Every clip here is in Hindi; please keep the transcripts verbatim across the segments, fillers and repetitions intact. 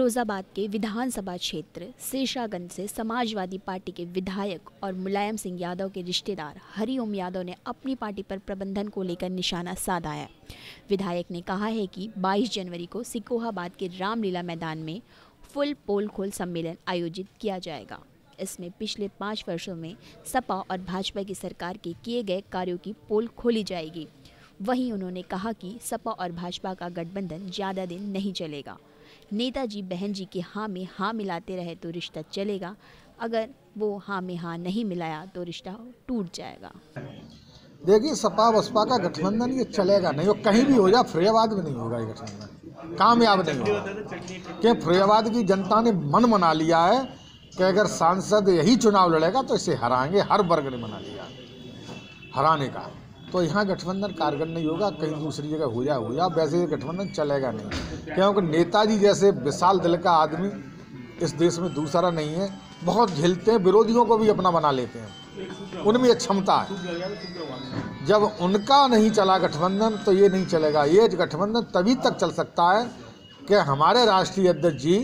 फिरोजाबाद के विधानसभा क्षेत्र शेषागंज से समाजवादी पार्टी के विधायक और मुलायम सिंह यादव के रिश्तेदार हरिओम यादव ने अपनी पार्टी पर प्रबंधन को लेकर निशाना साधा है। विधायक ने कहा है कि बाईस जनवरी को सिकोहाबाद के रामलीला मैदान में फुल पोल खोल सम्मेलन आयोजित किया जाएगा। इसमें पिछले पाँच वर्षों में सपा और भाजपा की सरकार के किए गए कार्यों की पोल खोली जाएगी। वहीं उन्होंने कहा कि सपा और भाजपा का गठबंधन ज़्यादा दिन नहीं चलेगा। नेताजी बहन जी के हाँ में हाँ मिलाते रहे तो रिश्ता चलेगा, अगर वो हाँ में हाँ नहीं मिलाया तो रिश्ता टूट जाएगा। देखिए, सपा बसपा का गठबंधन ये चलेगा नहीं, और कहीं भी हो जाए फिरोजाबाद में नहीं होगा। ये गठबंधन कामयाब नहीं होगा, क्योंकि फिरोजाबाद की जनता ने मन बना लिया है कि अगर सांसद यही चुनाव लड़ेगा तो इसे हराएंगे। हर वर्ग ने बना लिया हराने का, तो यहाँ गठबंधन कारगर नहीं होगा। कहीं दूसरी जगह हो जाए हो जाए, वैसे ये गठबंधन चलेगा नहीं, क्योंकि नेताजी जैसे विशाल दिल का आदमी इस देश में दूसरा नहीं है। बहुत झेलते हैं, विरोधियों को भी अपना बना लेते हैं, उनमें क्षमता है। जब उनका नहीं चला गठबंधन तो ये नहीं चलेगा। ये गठबंधन तभी तक चल सकता है कि हमारे राष्ट्रीय अध्यक्ष जी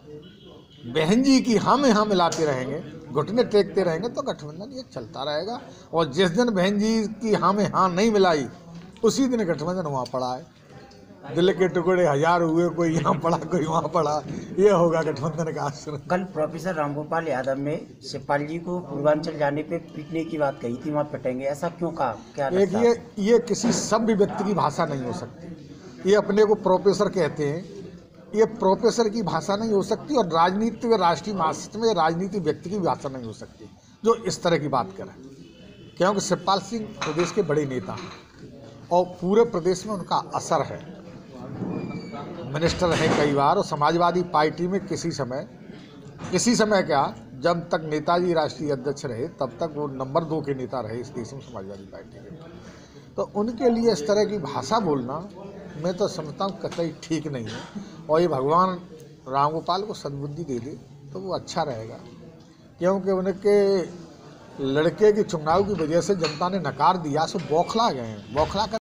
बहन जी की हम यहाँ मिलाते रहेंगे, घुटने टेकते रहेंगे, तो गठबंधन ये चलता रहेगा। और जिस दिन बहन जी की हाँ में हाँ नहीं मिलाई, उसी दिन गठबंधन वहाँ पड़ा है। दिल के टुकड़े हजार हुए, कोई यहाँ पड़ा कोई वहाँ पड़ा, ये होगा गठबंधन का आश्रम। कल प्रोफेसर रामगोपाल यादव ने शिवपाल जी को पूर्वांचल जाने पे पीटने की बात कही थी, वहाँ पिटेंगे, ऐसा क्यों कहा? क्या एक ये ये किसी सभ्य व्यक्ति की भाषा नहीं हो सकती। ये अपने को प्रोफेसर कहते हैं, ये प्रोफेसर की भाषा नहीं हो सकती। और राजनीति में, राष्ट्रीय महासत्ता में राजनीति व्यक्ति की भाषा नहीं हो सकती जो इस तरह की बात करे, क्योंकि शिवपाल सिंह प्रदेश के बड़े नेता हैं और पूरे प्रदेश में उनका असर है। मिनिस्टर हैं कई बार, और समाजवादी पार्टी में किसी समय किसी समय क्या, जब तक नेताजी राष्ट्रीय अध्यक्ष रहे तब तक वो नंबर दो के नेता रहे इस देश में समाजवादी पार्टी के। तो उनके लिए इस तरह की भाषा बोलना मैं तो समझता हूँ कतई ठीक नहीं है। और ये भगवान रामगोपाल को सद्बुद्धि दे दे तो वो अच्छा रहेगा, क्योंकि उनके लड़के के चुनाव की वजह से जनता ने नकार दिया, सो बौखला गए हैं। बौखला कर